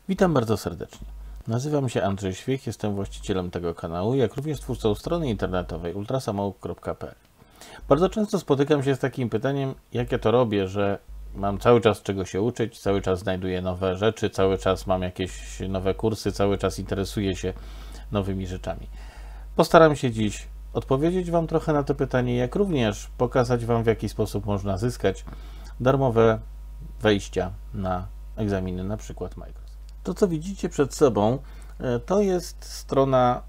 Witam bardzo serdecznie. Nazywam się Andrzej Świech, jestem właścicielem tego kanału, jak również twórcą strony internetowej ultrasamouk.pl. Bardzo często spotykam się z takim pytaniem, jak ja to robię, że mam cały czas czego się uczyć, cały czas znajduję nowe rzeczy, cały czas mam jakieś nowe kursy, cały czas interesuję się nowymi rzeczami. Postaram się dziś odpowiedzieć Wam trochę na to pytanie, jak również pokazać Wam, w jaki sposób można zyskać darmowe wejścia na egzaminy, na przykład Microsoft. To, co widzicie przed sobą, to jest strona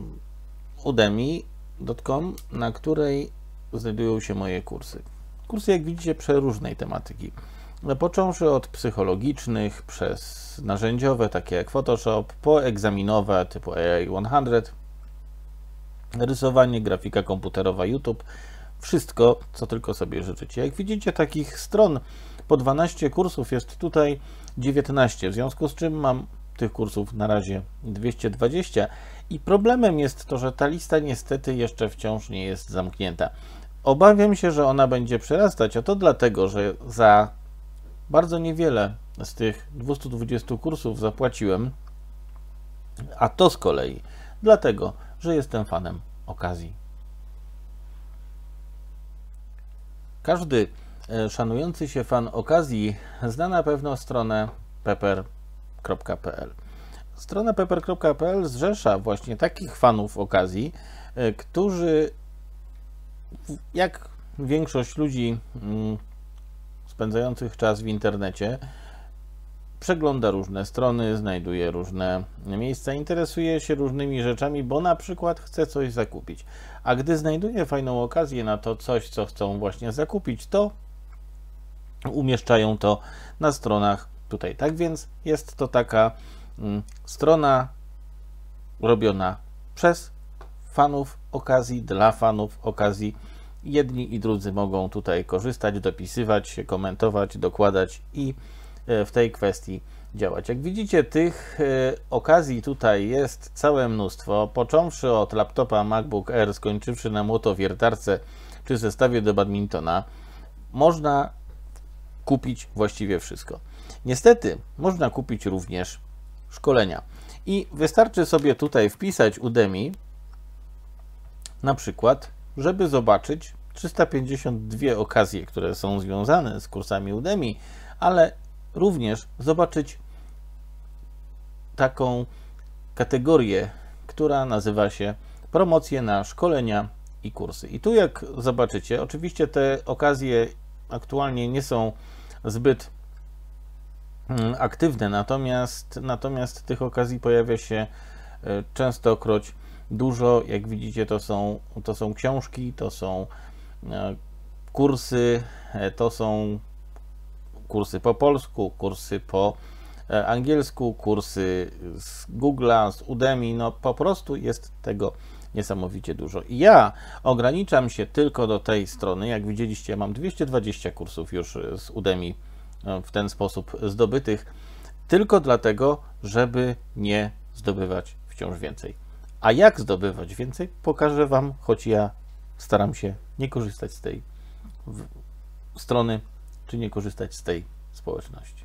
udemy.com, na której znajdują się moje kursy. Kursy, jak widzicie, przeróżnej tematyki. Począwszy od psychologicznych, przez narzędziowe, takie jak Photoshop, po egzaminowe typu AI 100, rysowanie, grafika komputerowa, YouTube, wszystko, co tylko sobie życzycie. Jak widzicie, takich stron po 12 kursów jest tutaj 19, w związku z czym mam tych kursów na razie 220 i problemem jest to, że ta lista niestety jeszcze wciąż nie jest zamknięta. Obawiam się, że ona będzie przerastać, a to dlatego, że za bardzo niewiele z tych 220 kursów zapłaciłem, a to z kolei dlatego, że jestem fanem okazji. Każdy szanujący się fan okazji zna na pewno stronę pepper.pl. Strona pepper.pl zrzesza właśnie takich fanów okazji, którzy, jak większość ludzi spędzających czas w internecie, przegląda różne strony, znajduje różne miejsca, interesuje się różnymi rzeczami, bo na przykład chce coś zakupić. A gdy znajduje fajną okazję na to coś, co chcą właśnie zakupić, to umieszczają to na stronach tutaj. Tak więc jest to taka strona robiona przez fanów okazji, dla fanów okazji. Jedni i drudzy mogą tutaj korzystać, dopisywać się, komentować, dokładać i w tej kwestii działać. Jak widzicie, tych okazji tutaj jest całe mnóstwo, począwszy od laptopa MacBook Air, skończywszy na młotowiertarce czy zestawie do badmintona, można kupić właściwie wszystko. Niestety można kupić również szkolenia i wystarczy sobie tutaj wpisać Udemy na przykład, żeby zobaczyć 352 okazje, które są związane z kursami Udemy, ale również zobaczyć taką kategorię, która nazywa się promocje na szkolenia i kursy. I tu, jak zobaczycie, oczywiście te okazje aktualnie nie są zbyt aktywne, natomiast tych okazji pojawia się częstokroć dużo. Jak widzicie, to są książki, to są kursy, to są kursy po polsku, kursy po angielsku, kursy z Google'a, z Udemy, no po prostu jest tego niesamowicie dużo. I ja ograniczam się tylko do tej strony. Jak widzieliście, mam 220 kursów już z Udemy w ten sposób zdobytych, tylko dlatego, żeby nie zdobywać wciąż więcej. A jak zdobywać więcej, pokażę Wam, choć ja staram się nie korzystać z tej strony, czy nie korzystać z tej społeczności.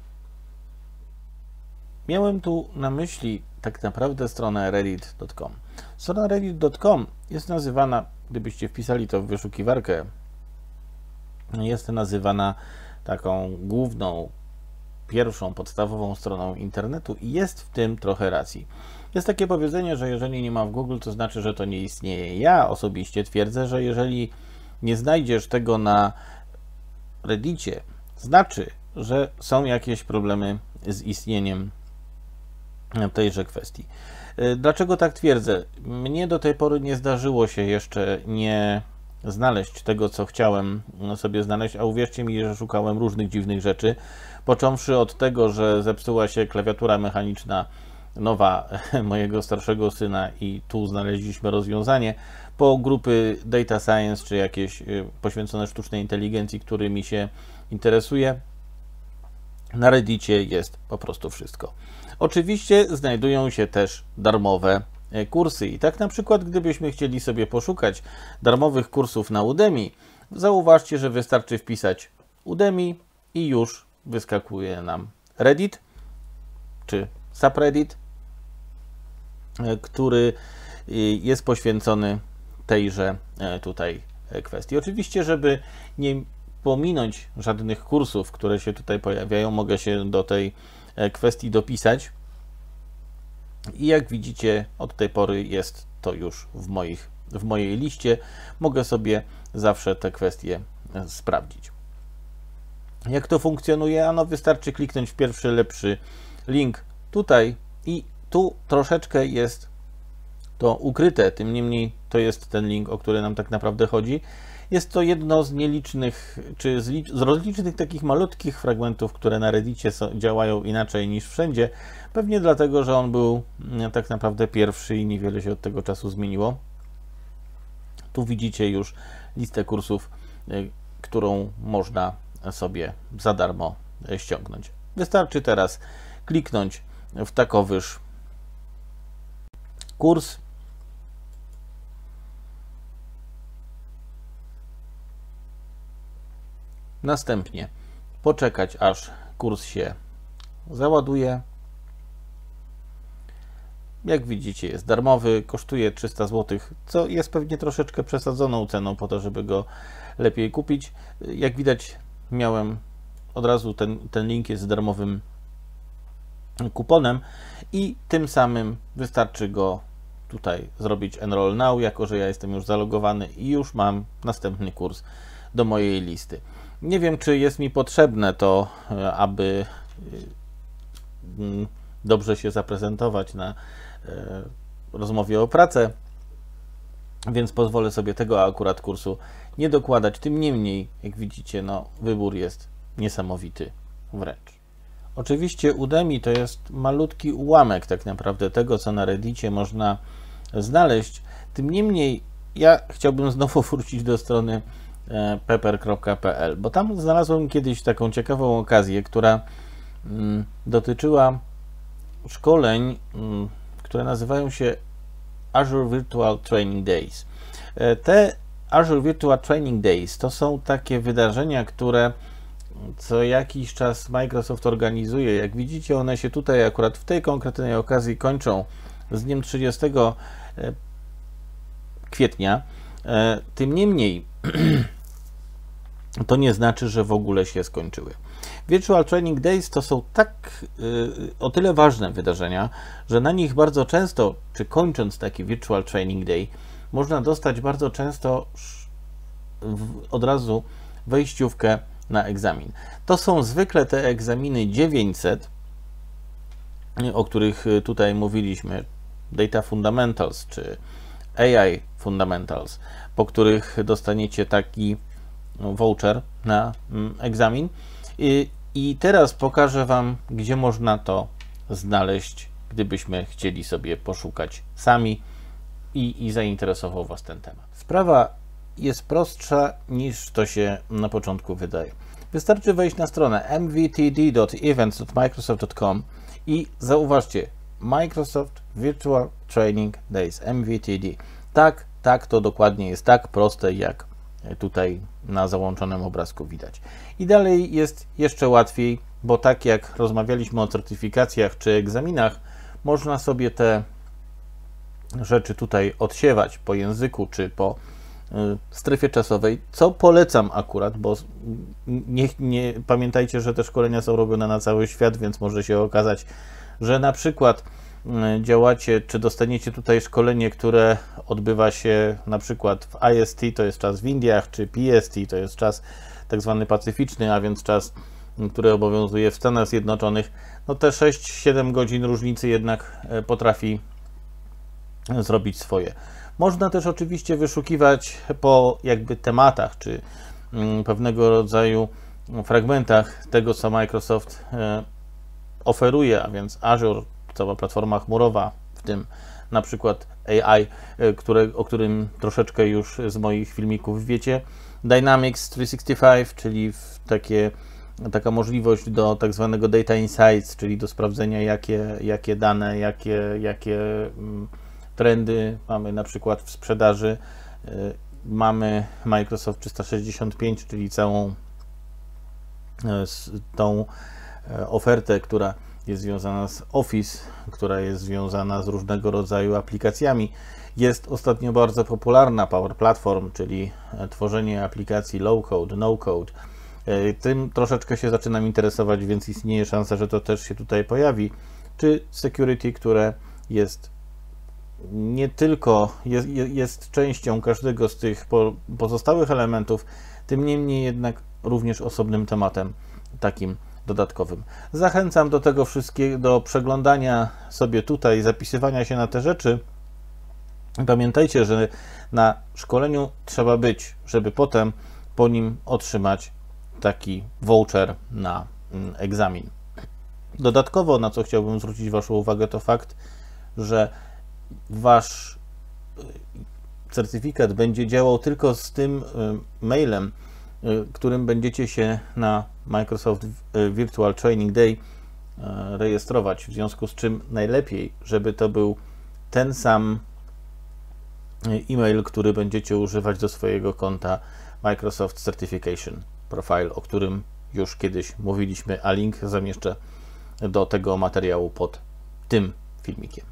Miałem tu na myśli tak naprawdę stronę reddit.com. Strona reddit.com jest nazywana, gdybyście wpisali to w wyszukiwarkę, jest nazywana taką główną, pierwszą, podstawową stroną internetu i jest w tym trochę racji. Jest takie powiedzenie, że jeżeli nie ma w Google, to znaczy, że to nie istnieje. Ja osobiście twierdzę, że jeżeli nie znajdziesz tego na Reddicie, znaczy, że są jakieś problemy z istnieniem tejże kwestii. Dlaczego tak twierdzę? Mnie do tej pory nie zdarzyło się jeszcze nie znaleźć tego, co chciałem sobie znaleźć, a uwierzcie mi, że szukałem różnych dziwnych rzeczy, począwszy od tego, że zepsuła się klawiatura mechaniczna nowa mojego starszego syna i tu znaleźliśmy rozwiązanie, po grupy data science, czy jakieś poświęcone sztucznej inteligencji, którymi się interesuje. Na Reddicie jest po prostu wszystko. Oczywiście znajdują się też darmowe kursy i tak na przykład, gdybyśmy chcieli sobie poszukać darmowych kursów na Udemy, zauważcie, że wystarczy wpisać Udemy i już wyskakuje nam Reddit, czy subreddit, który jest poświęcony tejże tutaj kwestii. Oczywiście, żeby nie pominąć żadnych kursów, które się tutaj pojawiają, mogę się do tej kwestii dopisać i jak widzicie, od tej pory jest to już w mojej liście. Mogę sobie zawsze te kwestie sprawdzić. Jak to funkcjonuje? Ano wystarczy kliknąć w pierwszy lepszy link tutaj i tu troszeczkę jest to ukryte, tym niemniej to jest ten link, o który nam tak naprawdę chodzi. Jest to jedno z nielicznych, czy z rozlicznych takich malutkich fragmentów, które na Reddicie działają inaczej niż wszędzie. Pewnie dlatego, że on był tak naprawdę pierwszy i niewiele się od tego czasu zmieniło. Tu widzicie już listę kursów, którą można sobie za darmo ściągnąć. Wystarczy teraz kliknąć w takowyż kurs. Następnie poczekać, aż kurs się załaduje. Jak widzicie, jest darmowy, kosztuje 300 zł, co jest pewnie troszeczkę przesadzoną ceną po to, żeby go lepiej kupić. Jak widać, miałem od razu ten link jest z darmowym kuponem i tym samym wystarczy go tutaj zrobić Enroll Now, jako że ja jestem już zalogowany i już mam następny kurs do mojej listy. Nie wiem, czy jest mi potrzebne to, aby dobrze się zaprezentować na rozmowie o pracę, więc pozwolę sobie tego akurat kursu nie dokładać. Tym niemniej, jak widzicie, no, wybór jest niesamowity wręcz. Oczywiście Udemy to jest malutki ułamek tak naprawdę tego, co na Reddicie można znaleźć. Tym niemniej ja chciałbym znowu wrócić do strony pepper.pl, bo tam znalazłem kiedyś taką ciekawą okazję, która dotyczyła szkoleń, które nazywają się Azure Virtual Training Days. Te Azure Virtual Training Days to są takie wydarzenia, które co jakiś czas Microsoft organizuje. Jak widzicie, one się tutaj akurat w tej konkretnej okazji kończą z dniem 30 kwietnia. Tym niemniej to nie znaczy, że w ogóle się skończyły. Virtual Training Days to są o tyle ważne wydarzenia, że na nich bardzo często, czy kończąc taki Virtual Training Day, można dostać bardzo często od razu wejściówkę na egzamin. To są zwykle te egzaminy 900, o których tutaj mówiliśmy, Data Fundamentals czy AI Fundamentals, po których dostaniecie taki voucher na egzamin. I teraz pokażę Wam, gdzie można to znaleźć, gdybyśmy chcieli sobie poszukać sami i zainteresował Was ten temat. Sprawa jest prostsza niż to się na początku wydaje. Wystarczy wejść na stronę mvtd.events.microsoft.com i zauważcie, Microsoft Virtual Training Days, MVTD. Tak, to dokładnie jest tak proste, jak tutaj na załączonym obrazku widać. I dalej jest jeszcze łatwiej, bo tak jak rozmawialiśmy o certyfikacjach czy egzaminach, można sobie te rzeczy tutaj odsiewać po języku czy po strefie czasowej, co polecam akurat, bo nie pamiętajcie, że te szkolenia są robione na cały świat, więc może się okazać, że na przykład działacie, czy dostaniecie tutaj szkolenie, które odbywa się na przykład w IST, to jest czas w Indiach, czy PST, to jest czas tak zwany pacyficzny, a więc czas, który obowiązuje w Stanach Zjednoczonych. No te 6-7 godzin różnicy jednak potrafi zrobić swoje. Można też oczywiście wyszukiwać po jakby tematach, czy pewnego rodzaju fragmentach tego, co Microsoft oferuje, a więc Azure, cała platforma chmurowa, w tym na przykład AI, o którym troszeczkę już z moich filmików wiecie, Dynamics 365, czyli taka możliwość do tak zwanego Data Insights, czyli do sprawdzenia, jakie dane, jakie trendy mamy na przykład w sprzedaży. Mamy Microsoft 365, czyli całą tą ofertę, która jest związana z Office, która jest związana z różnego rodzaju aplikacjami. Jest ostatnio bardzo popularna Power Platform, czyli tworzenie aplikacji low-code, no-code. Tym troszeczkę się zaczynam interesować, więc istnieje szansa, że to też się tutaj pojawi. Czy security, które jest nie tylko jest częścią każdego z tych pozostałych elementów, tym niemniej jednak również osobnym tematem takim dodatkowym. Zachęcam do tego wszystkiego, do przeglądania sobie tutaj, zapisywania się na te rzeczy. Pamiętajcie, że na szkoleniu trzeba być, żeby potem po nim otrzymać taki voucher na egzamin. Dodatkowo, na co chciałbym zwrócić Waszą uwagę, to fakt, że Wasz certyfikat będzie działał tylko z tym mailem, którym będziecie się na Microsoft Virtual Training Day rejestrować, w związku z czym najlepiej, żeby to był ten sam e-mail, który będziecie używać do swojego konta Microsoft Certification Profile, o którym już kiedyś mówiliśmy, a link zamieszczę do tego materiału pod tym filmikiem.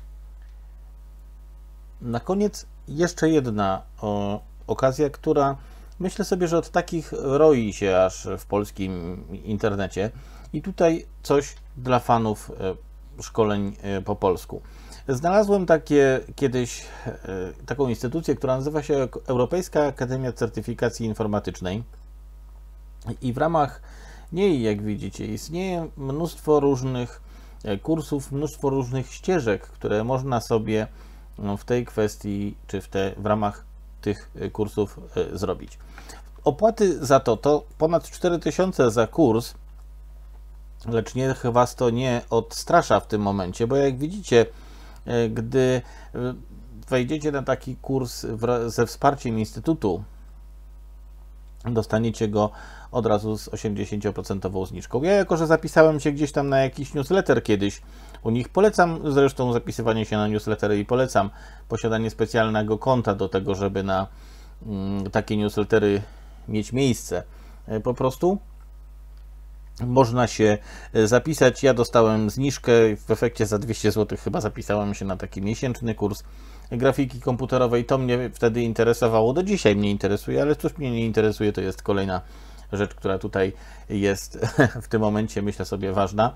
Na koniec jeszcze jedna okazja, która myślę sobie, że od takich roi się aż w polskim internecie i tutaj coś dla fanów szkoleń po polsku. Znalazłem kiedyś taką instytucję, która nazywa się Europejska Akademia Certyfikacji Informatycznej i w ramach niej, jak widzicie, istnieje mnóstwo różnych kursów, mnóstwo różnych ścieżek, które można sobie w tej kwestii, czy w ramach tych kursów zrobić. Opłaty za to ponad 4000 za kurs, lecz niech Was to nie odstrasza w tym momencie, bo jak widzicie, gdy wejdziecie na taki kurs ze wsparciem Instytutu, dostaniecie go od razu z 80% zniżką. Ja, jako że zapisałem się gdzieś tam na jakiś newsletter kiedyś u nich, polecam zresztą zapisywanie się na newslettery i polecam posiadanie specjalnego konta do tego, żeby na takie newslettery mieć miejsce. Po prostu można się zapisać. Ja dostałem zniżkę, w efekcie za 200 zł chyba zapisałem się na taki miesięczny kurs grafiki komputerowej. To mnie wtedy interesowało, do dzisiaj mnie interesuje, ale cóż mnie nie interesuje, to jest kolejna rzecz, która tutaj jest w tym momencie, myślę sobie, ważna.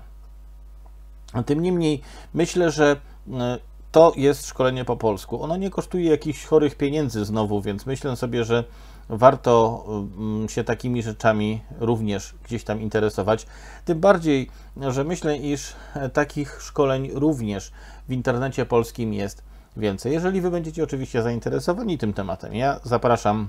Tym niemniej myślę, że to jest szkolenie po polsku. Ono nie kosztuje jakichś chorych pieniędzy znowu, więc myślę sobie, że warto się takimi rzeczami również gdzieś tam interesować. Tym bardziej, że myślę, iż takich szkoleń również w internecie polskim jest więcej. Jeżeli Wy będziecie oczywiście zainteresowani tym tematem, ja zapraszam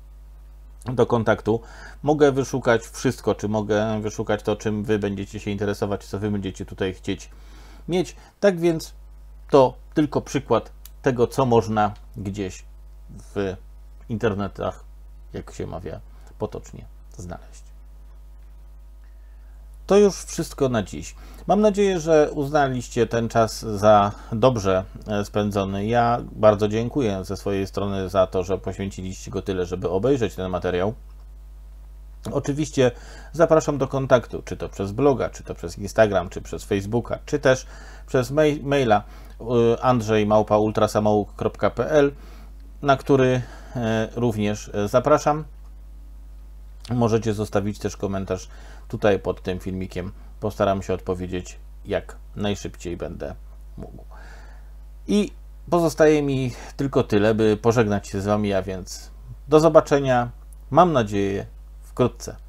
do kontaktu. Mogę wyszukać wszystko, czy mogę wyszukać to, czym Wy będziecie się interesować, co Wy będziecie tutaj chcieć mieć. Tak więc to tylko przykład tego, co można gdzieś w internetach, jak się mawia potocznie, znaleźć. To już wszystko na dziś. Mam nadzieję, że uznaliście ten czas za dobrze spędzony. Ja bardzo dziękuję ze swojej strony za to, że poświęciliście go tyle, żeby obejrzeć ten materiał. Oczywiście zapraszam do kontaktu, czy to przez bloga, czy to przez Instagram, czy przez Facebooka, czy też przez maila andrzej@ultrasamouk.pl, na który również zapraszam. Możecie zostawić też komentarz tutaj pod tym filmikiem. Postaram się odpowiedzieć jak najszybciej będę mógł. I pozostaje mi tylko tyle, by pożegnać się z Wami, a więc do zobaczenia, mam nadzieję, wkrótce.